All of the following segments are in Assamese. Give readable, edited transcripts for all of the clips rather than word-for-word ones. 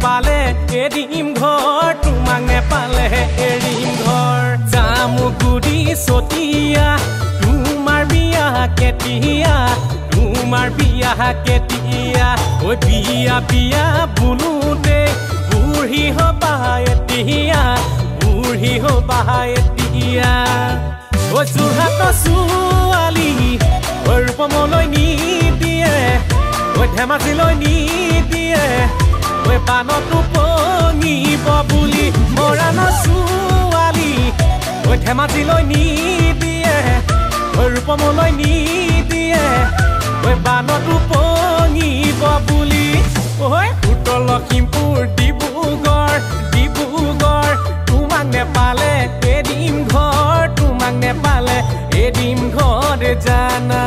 নেপালে এৰিম ঘৰ তোমাক নেপালে এৰিম ঘৰ জামুগুৰি চতিয়া তোমাৰ বিয়া কেতিয়া তোমাৰ বিয়া কেতিয়া ঐ বিয়া বিয়া বুলোতে বুঢ়ী হবা এতিয়া বুঢ়ী হবা এতিয়া ঐ যোৰহাটৰ ছোৱালী ঐ ৰূপমলৈ নিদিয়ে ঐ ধেমাজিলৈ নিদিয়ে ঐ পানতো পঙিব বুলি মৰাণৰ ছোৱালী ঐ ধেমাজিলৈ নিদিয়ে ঐ ৰূপমলৈ নিদিয়ে ঐ পানতো পঙিব বুলি ঐ উত্তৰ লখিমপুৰ ডিব্ৰুগড় তোমাক নেপালে এৰিম ঘৰ তোমাক নেপালে এৰিম ঘৰ জানা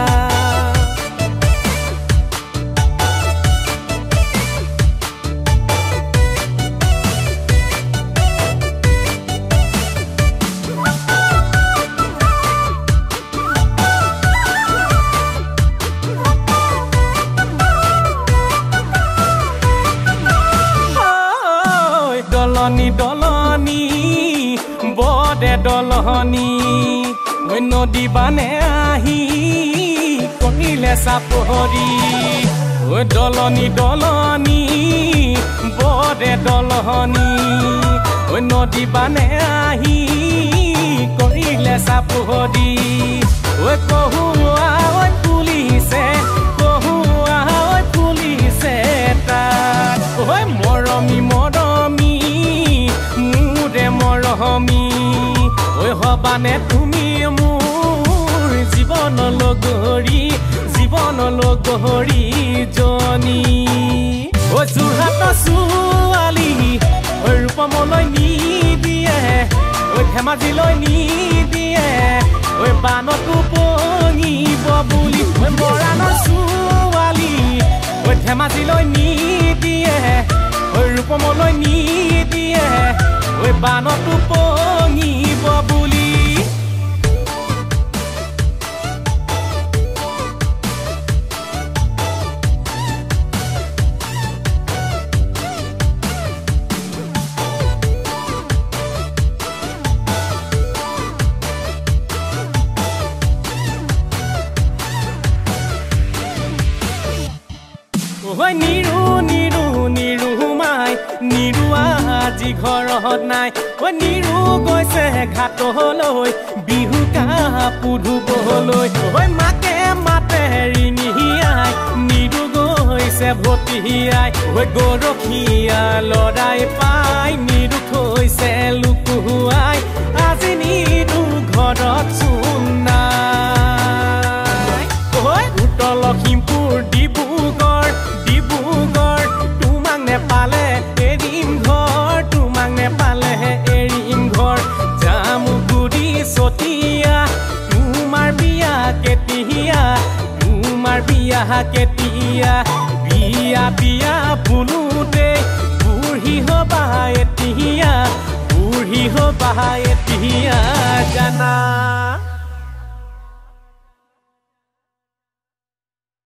দলনি বদে দলনি ঐ নদী বানে আহি কহিলে চাপৰি ঐ দলনি বদে দলনি ঐ নদী বানে আহি কহিলে চাপৰি ঐ কহুৱা ঐ পুলিছে তাত ঐ মৰমী মৰহমী ঐ হবানে তুমি মোৰ জীৱন লগৰী জনী ঐ যোৰহাটৰ ছোৱালী ঐ ৰূপমলৈ নিদিয়ে ঐ ধেমাজিলৈ নিদিয়ে ঐ বানতো পঙিব বুলি ঐ মৰাণৰ ছোৱালী ঐ ধেমাজিলৈ নিদিয়ে ঐ ৰূপমলৈ নিদিয়ে ঐ বানতো পঙিব বুলি ঐ নিৰু মাই নিৰু আজি ঘৰত নাই ঐ নিৰু গৈছে ঘাটলৈ বিহু কাপোৰ ধুবলৈ ঐ মাকে মাতে ৰিণিয়াই নিৰু গৈছে ভতিয়াই ঐ গৰখীয়া লৰাই পাই নিৰু থৈছে লুকুৱাই আজি নিৰু ঘৰত চোন নাই ঐ উত্তৰ লখিমপুৰ ডিব্ৰুগড় তোমাক নেপালে এৰিম ঘৰ তোমাক নেপালে এৰিম ঘৰ জামুগুৰি চতিয়া তোমাৰ বিয়া কেতিয়া বিয়া বুলোতে বুঢ়ী হবা এতিয়া জানা